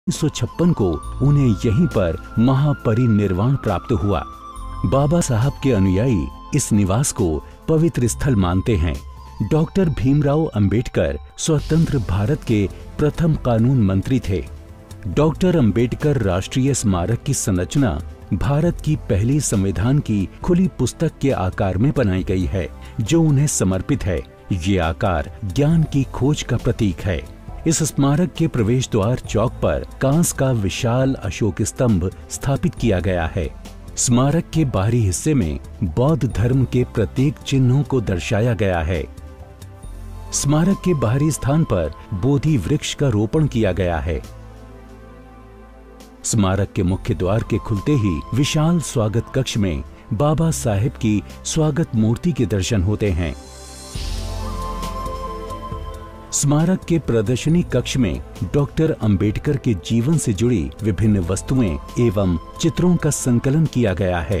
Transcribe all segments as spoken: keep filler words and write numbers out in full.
उन्नीस सौ छप्पन को उन्हें यहीं पर महापरिनिर्वाण प्राप्त हुआ। बाबा साहब के अनुयायी इस निवास को पवित्र स्थल मानते हैं। डॉक्टर भीमराव अंबेडकर स्वतंत्र भारत के प्रथम कानून मंत्री थे। डॉक्टर अंबेडकर राष्ट्रीय स्मारक की संरचना भारत की पहली संविधान की खुली पुस्तक के आकार में बनाई गई है, जो उन्हें समर्पित है। ये आकार ज्ञान की खोज का प्रतीक है। इस स्मारक के प्रवेश द्वार चौक पर कांस का विशाल अशोक स्तंभ स्थापित किया गया है। स्मारक के बाहरी हिस्से में बौद्ध धर्म के प्रत्येक चिन्हों को दर्शाया गया है। स्मारक के बाहरी स्थान पर बोधि वृक्ष का रोपण किया गया है। स्मारक के मुख्य द्वार के खुलते ही विशाल स्वागत कक्ष में बाबा साहेब की स्वागत मूर्ति के दर्शन होते हैं। स्मारक के प्रदर्शनी कक्ष में डॉक्टर अंबेडकर के जीवन से जुड़ी विभिन्न वस्तुएं एवं चित्रों का संकलन किया गया है।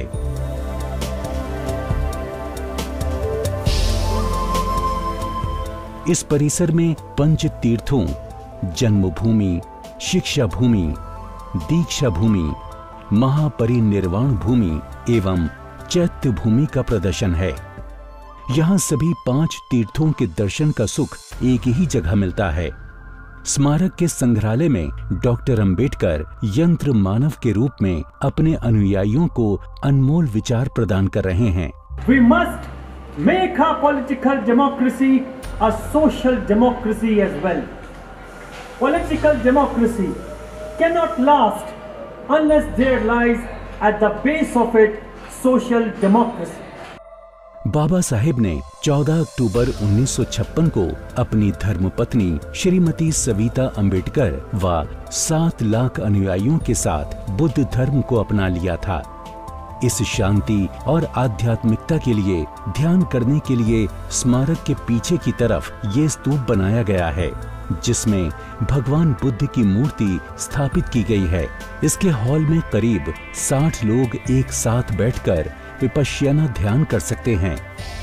इस परिसर में पंच तीर्थों, जन्मभूमि, शिक्षा भूमि, दीक्षा भूमि, महापरिनिर्वाण भूमि एवं चैत्य भूमि का प्रदर्शन है। यहाँ सभी पांच तीर्थों के दर्शन का सुख एक ही जगह मिलता है। स्मारक के संग्रहालय में डॉक्टर अंबेडकर यंत्र मानव के रूप में अपने अनुयायियों को अनमोल विचार प्रदान कर रहे हैं। We must make our political democracy a social democracy as well. Political democracy cannot last unless there lies at the base of it social democracy. Baba Saheb ने चौदह अक्टूबर उन्नीस सौ छप्पन को अपनी धर्मपत्नी श्रीमती सविता अंबेडकर व सात लाख अनुयायियों के साथ बुद्ध धर्म को अपना लिया था। इस शांति और आध्यात्मिकता के लिए ध्यान करने के लिए स्मारक के पीछे की तरफ ये स्तूप बनाया गया है, जिसमें भगवान बुद्ध की मूर्ति स्थापित की गई है। इसके हॉल में करीब साठ लोग एक साथ बैठकर विपश्यना ध्यान कर सकते हैं।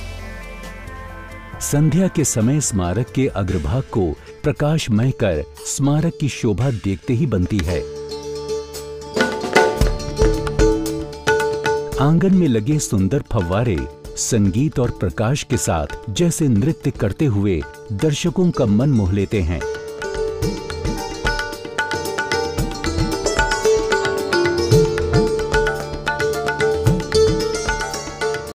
संध्या के समय स्मारक के अग्रभाग को प्रकाशमय कर स्मारक की शोभा देखते ही बनती है। आंगन में लगे सुंदर फव्वारे संगीत और प्रकाश के साथ जैसे नृत्य करते हुए दर्शकों का मन मोह लेते हैं।